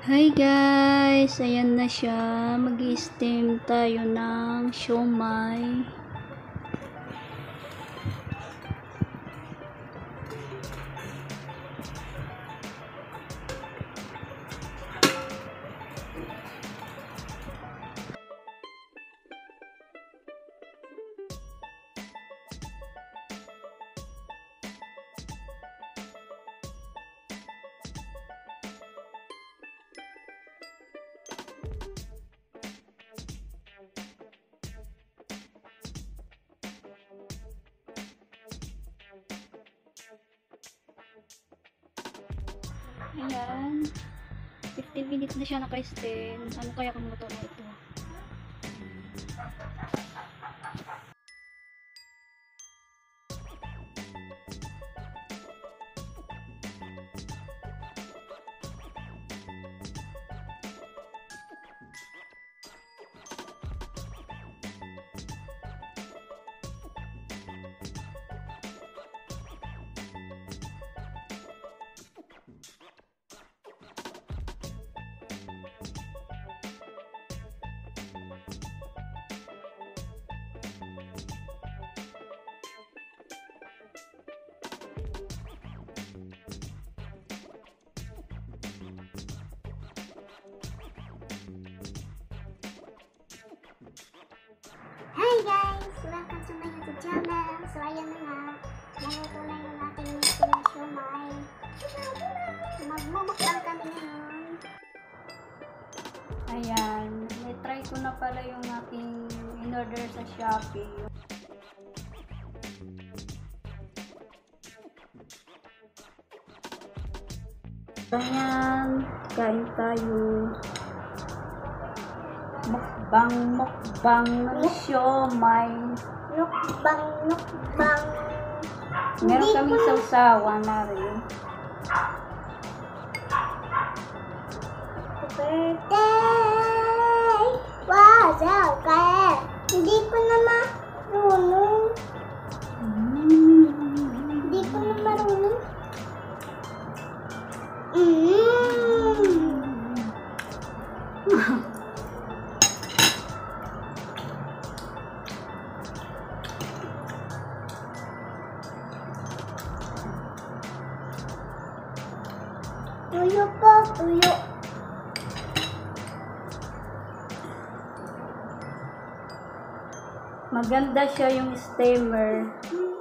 Hi guys! Ayan na siya. Mag-steam tayo ng siomai. Ayan. 15 minutes na siya naka-steam. Ano kaya kung luto na ito? Hi guys! Welcome to my YouTube channel. So ayan na nga, naluto na yung ating siomai. Magmumukbang kami ngayon. Ayan. Try ko na pala yung aking in-order sa Shopee. Ayan. Kain tayo. Mukbang ng siomai. Nukbang. Meron kami sausawa na rin. Birthday! Wow, kaya. Hindi ko na marunong. Hindi ko na marunong. Tuyo po, tuyo. Maganda siya yung steamer.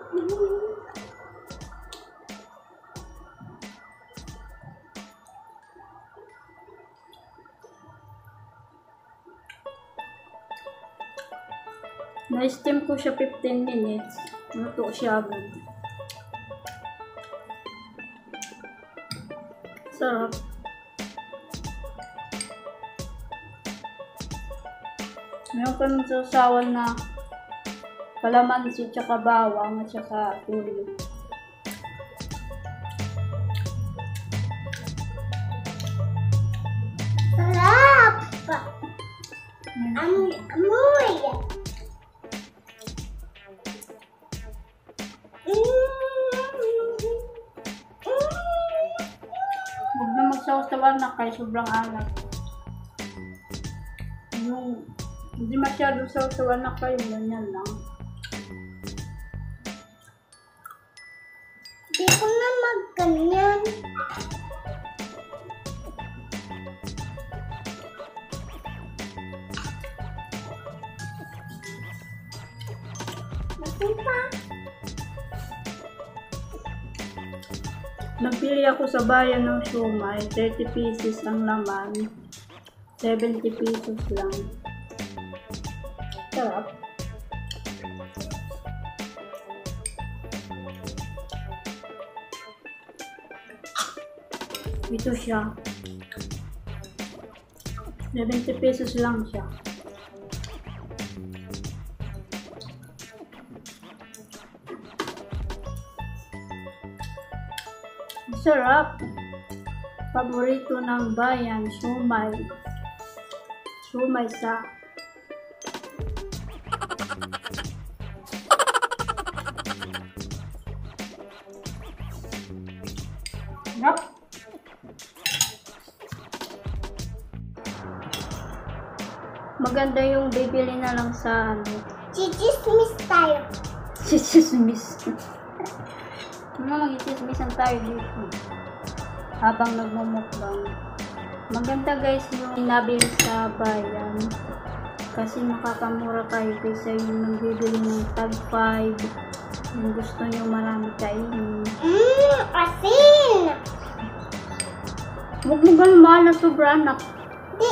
Na-steam ko siya 15 minutes. Luto siya agad. Sarap. Meron kami sausawan na kalamansi, tsaka bawang, at tsaka tuyo. Sarap! Amoy! Huwag na magsawsawan na kay sobrang alat. Yung hindi masyadong sawsawan na kayo, ganyan lang. Di ko na magganyan. Masipa. Nagpili ako sa bayan ng siomai, 30 pieces ang laman, 70 pesos lang. Sarap. Ito siya. 70 pesos lang siya. Sarap. Paborito ng bayan, siomai. Siomai sa Sarap. maganda yung bibili na lang sa ano. Chichismis tayo. Chichismis. Mag-chichismisan tayo dito. Habang nagmumukbang. Maganda guys yung nabili sa bayan. Kasi makakamura kayo kaysa yung nagbibili ng tag 5. Yung gusto nyo marami kainin. Asin! Huwag mo ganun mahal na sobra anak. Di.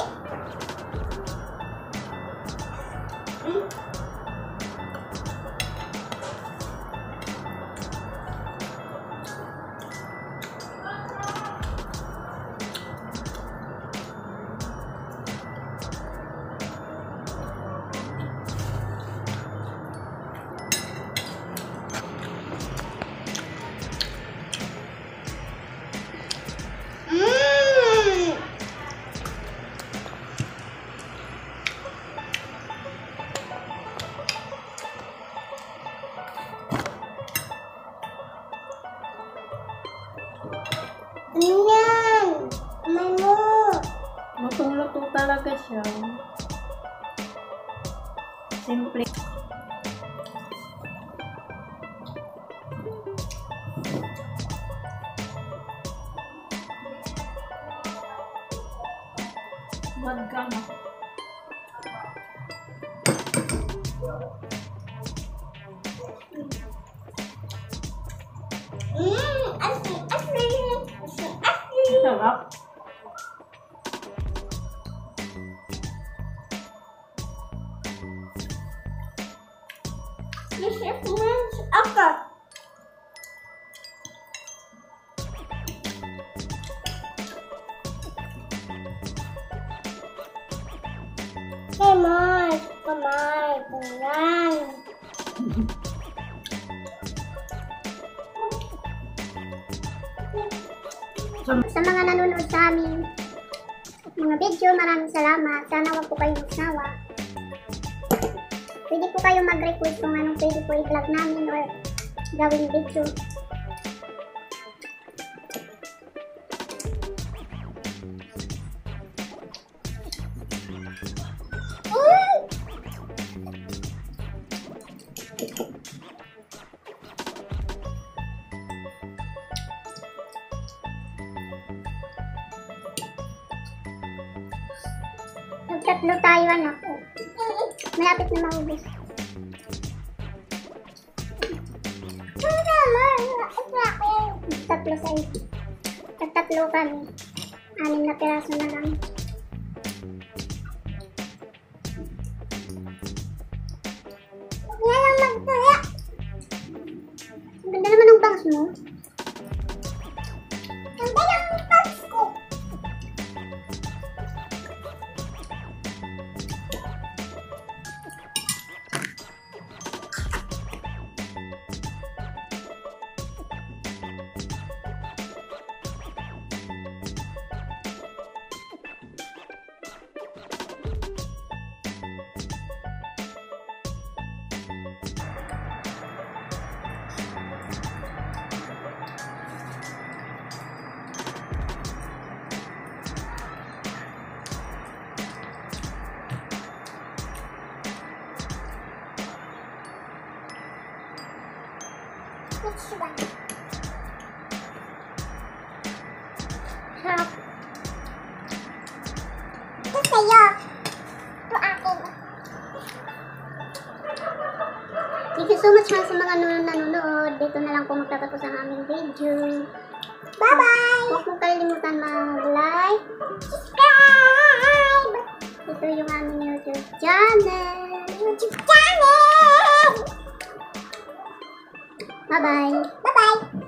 Yan! Ano? Lutong-luto talaga siya. Simple. Wag ka na. Asin! Asin! Asin! Sarap. This is man's upper. Come on, come on, come on. Sa mga nanonood sa amin mga video, maraming salamat. Sana wag po kayong magsawa. Pwede po kayo mag-request kung anong pwede po i-vlog namin or gawing video. Tatlo tayo anak. Malapit na maubos. Tatlo sa iyo. Tatlo kami. 6 na piraso na lang. Huwag na lang magtuya. Ang ganda naman ng bangs mo. Ang ganda ng bangs ko. Sarap. Ito sa'yo. Ito akin. Thank you so much sa mga nanonood. Dito na lang po magtatapos ang aming video. Bye-bye! Huwag mong kalimutan mag-like, subscribe! Ito yung aming YouTube channel. YouTube channel! Bye-bye! Bye-bye!